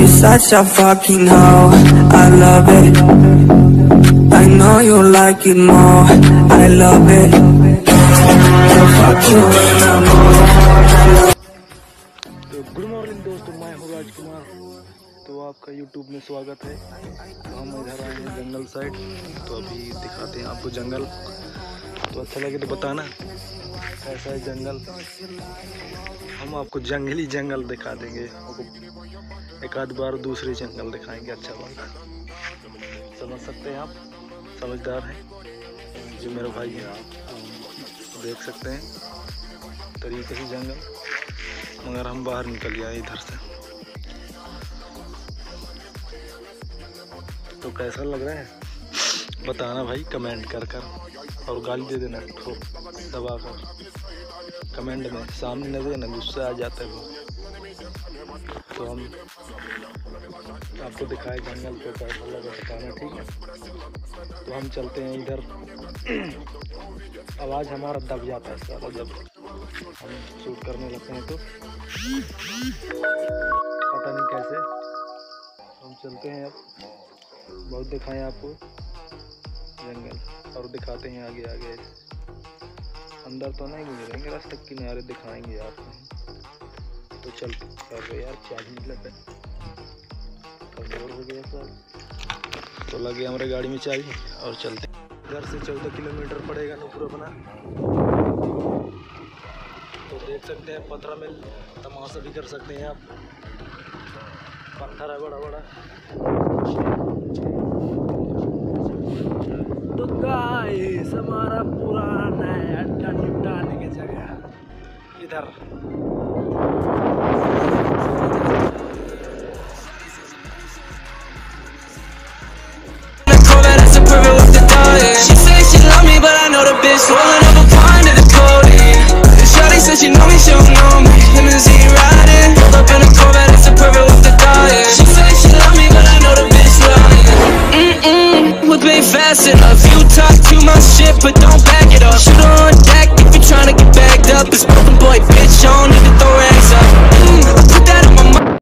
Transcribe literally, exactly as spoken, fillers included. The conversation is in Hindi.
such a fucking hoe, I love it. I know you like it more, I love it. So fuck you when I'm more. तो गुड मॉर्निंग दोस्तों, मैं हूँ राजकुमार। तो आपका यूट्यूब में स्वागत है। तो हम इधर आए हैं जंगल साइड, तो अभी दिखाते हैं आपको जंगल। तो अच्छा लगे तो बताना कैसा है जंगल। हम आपको जंगली जंगल दिखा देंगे, एक आध बार दूसरी जंगल दिखाएंगे। अच्छा बात समझ सकते हैं आप, समझदार हैं जो मेरे भाई हैं। आप देख सकते हैं तरीके से जंगल, मगर हम बाहर निकल आए इधर से। तो कैसा लग रहा है बताना भाई, कमेंट कर कर और गाली दे देना ठोक दबा कर कमेंट में, सामने न देना, गुस्सा आ जाता है वो। तो हम आपको दिखाए जंगल को कैसा लगा बताना, ठीक है। तो हम चलते हैं इधर। आवाज़ हमारा दब जाता है सारा जब हम शूट करने लगते हैं, तो पता नहीं कैसे। हम चलते हैं अब, बहुत दिखाएं आपको जंगल और दिखाते हैं आगे आगे। अंदर तो नहीं गुजरेंगे, रास्ते किनारे दिखाएंगे आपको। तो चल कर यार, चार्ज नहीं लगा, कमजोर हो गया सब। तो लगे हमारे गाड़ी में चार्ज और चलते हैं। घर से चौदह किलोमीटर पड़ेगा नूपुर अपना। तो देख सकते हैं पत्थर में तमाशा भी कर सकते हैं आप, पत्थर है बड़ा बड़ा। तो गाइस हमारा पुराना अड्डा निपटाने की जगह इधर। She says she love me, but I know the bitch rolling up a pint of the codeine. Shawty says she know me, she don't know me. Limousine riding, pulled up in a Corvette, it's a perfect with the diet. She says she love me, but I know the bitch lying. Mm-mm, look way fast enough. You talk too much shit, but don't back it up. Shoot her